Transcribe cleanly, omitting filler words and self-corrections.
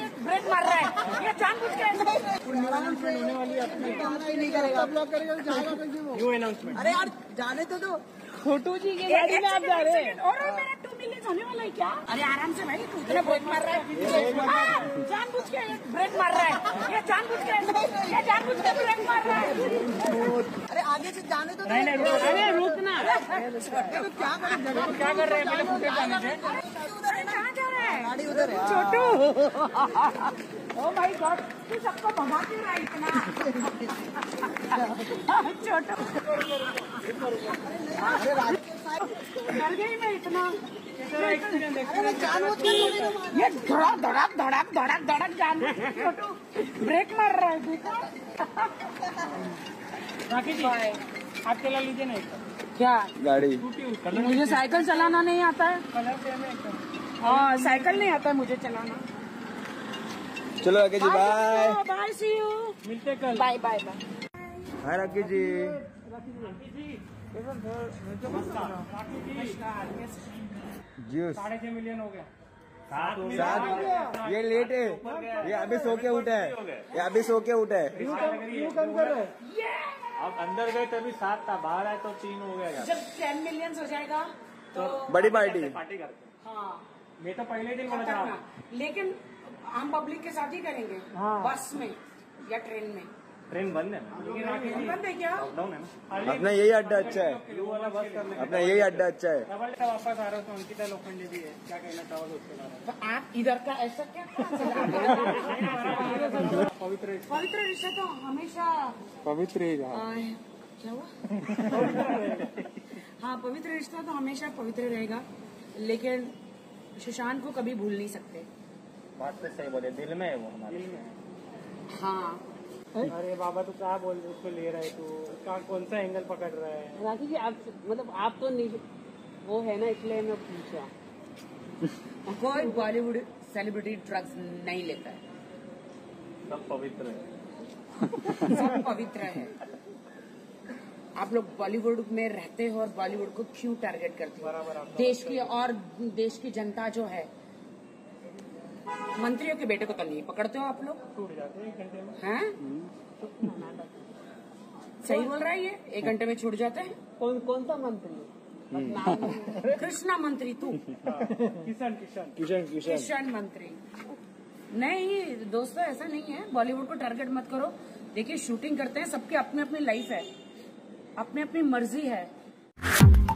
Break मार रहा है, ये जानबूझ के अनाउंसमेंट होने वाली है, नहीं करेगा, ब्लॉक करेगा, न्यू अनाउंसमेंट। अरे यार जाने तो दो, छोटू जी की गाड़ी में आप जा रहे हैं। और मेरा 2 मिलियन होने वाला है क्या? अरे आराम से भाई, तू इतना ब्रेक मार रहा है, जानबूझ के ब्रेक मार रहा है, ये जानबूझ के ब्रेक मार रहा है। अरे आगे से जाने तो नहीं अरे रुकना, क्या कर रहे हैं? पहले फुटेज आने से। कहाँ जा रहा है? गाड़ी उधर है छोटू। ओ माय गॉड, तू सबको भगा क्यों रहा है इतना? छोटू डर गई मैं इतना। ये धड़क जान, छोटू ब्रेक मार रहा है, देखा? राकेश जी आप चला लीजिए ना क्या गाड़ी। मुझे साइकिल चलाना नहीं आता है। कलर सेम है। हाँ साइकिल नहीं आता है मुझे चलाना। चलो Rakesh ji bye. Bye, see you, मिलते कल। Bye bye bye. Hi Rakesh ji. जूस 6.5 मिलियन हो गया। 7 ये लेट है, ये अभी सो के उठा है, ये अभी सो के उठा है। अब अंदर गए तभी 7 था, बाहर आए तो 3 हो गया। जब 10 मिलियन हो जाएगा तो बड़ी पार्टी करते। हाँ मैं तो पहले दिन बोला था, खतरनाक। लेकिन हम पब्लिक के साथ ही करेंगे। हाँ। बस में या ट्रेन में। ट्रेन बंद है ना, बंद है क्या? लॉकडाउन है ना। अपना यही अड्डा अच्छा है, ब्लू वाला बस कर लेंगे। अपना यही अड्डा अच्छा है। डबल का वापस आ रहा हूँ तो अंकिता लोखंडे भी है, क्या कहना चाहोगे उसके बारे तो आप इधर का ऐसा क्या? में? पवित्र पवित्र रिश्ता तो हमेशा पवित्र ही क्या हुआ? हाँ पवित्र रिश्ता तो हमेशा पवित्र रहेगा, लेकिन सुशांत को कभी भूल नहीं सकते। बात तो सही बोले, दिल में है वो हमारे। हाँ अरे बाबा तो क्या बोल उसको ले रहा है, तू उसका कौन सा एंगल पकड़ रहा है? राखी जी आप मतलब आप तो नहीं वो है ना, इसलिए मैं पूछा। कोई बॉलीवुड सेलिब्रिटी ड्रग्स नहीं लेता है, सब पवित्र है। सब पवित्र है। आप लोग बॉलीवुड में रहते हो और बॉलीवुड को क्यों टारगेट करते हो? देश की जनता जो है, मंत्रियों के बेटे को तो नहीं पकड़ते हो आप लोग? टूट जाते हैं 1 घंटे में। हैं? सही बोल रहा है ये, 1 घंटे में छूट जाते हैं। कौन सा मंत्री? कृष्णा मंत्री तू, किशन मंत्री। नहीं दोस्तों ऐसा नहीं है, बॉलीवुड को टारगेट मत करो। देखिए शूटिंग करते हैं, सबकी अपनी अपनी लाइफ है, अपनी अपनी मर्जी है।